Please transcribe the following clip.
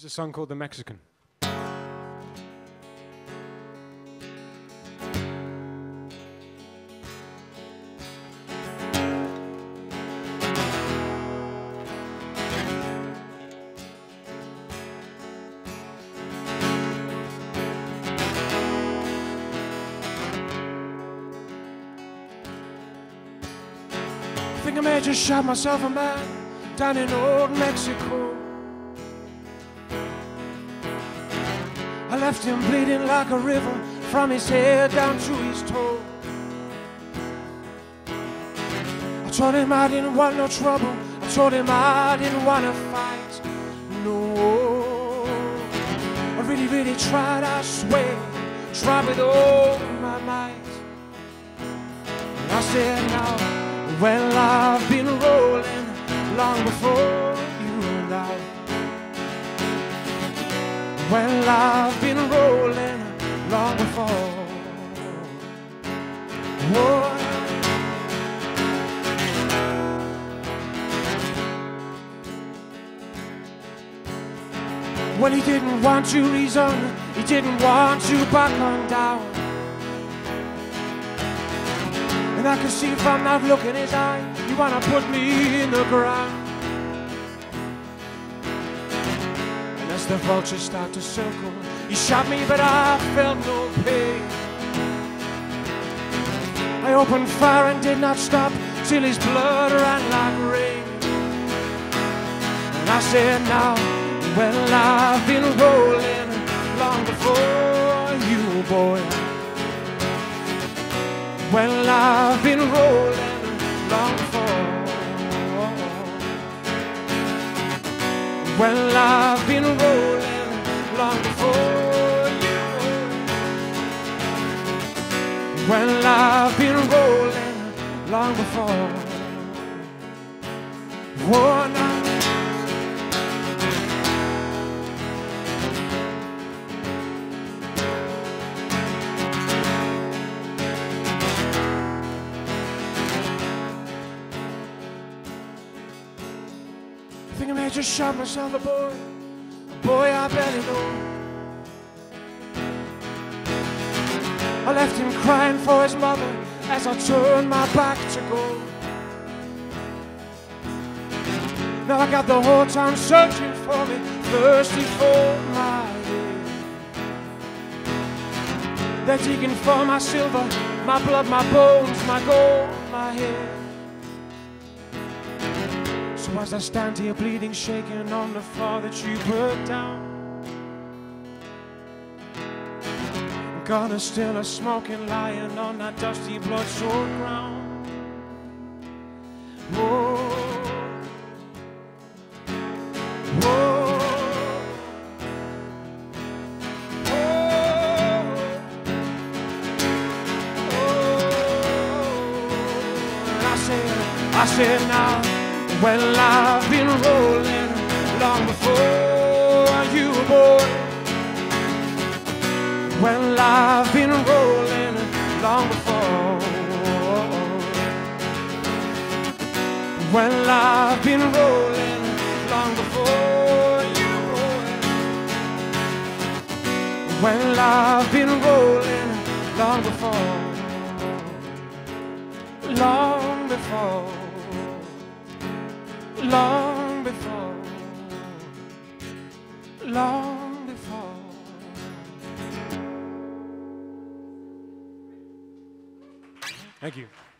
It's a song called The Mexican. I think I may have just shot myself a man down in old Mexico. I left him bleeding like a river from his head down to his toe. I told him I didn't want no trouble. I told him I didn't want to fight. No, I really, really tried, I swear. Tried with all my might. And I said now, well, I've been rolling long before you and I. Well, I've been rolling long before. Whoa. Well, he didn't want to reason, he didn't want to back on down. And I can see from that look in his eye, you wanna put me in the ground. And as the vultures start to circle, he shot me but I felt no pain. I opened fire and did not stop till his blood ran like rain. And I said now, well, I've been rolling long before you, boy. Well, I've been rolling long before. Well, I've been rolling long before you. Well, I've been rolling long before. Whoa, now. I think I may have just shot myself a boy I barely know. I left him crying for his mother as I turned my back to go. Now I got the whole town searching for me, thirsty for my head. They're digging for my silver, my blood, my bones, my gold, my head. So as I stand here bleeding, shaking on the floor that you put down, I'm gonna still a smoking, lying on that dusty blood-soaked ground. Whoa, whoa, and I said now, well, I've been rolling long before you, boy. Well, I've been rolling long before. Well, I've been rolling long before you, boy. Well, I've been rolling long before. Long before. Long before, long before. Thank you.